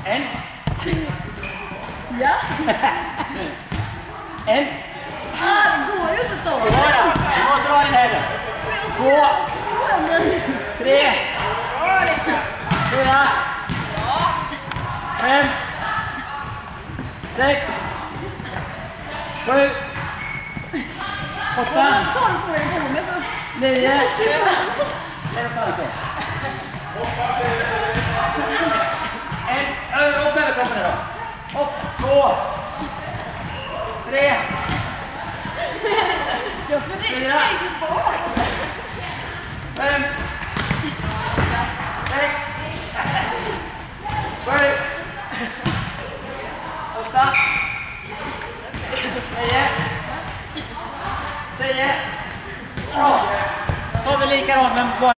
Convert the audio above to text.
En. Ja. En. Det går ju inte då. Ja. Du måste ha din händer. 2. 3. 4. 5. 6. 7. 8. 9. Upp över kroppen då. Upp. 2. 3. 4. 5. 6. 7. 8. 9. 10. Så har vi likadant men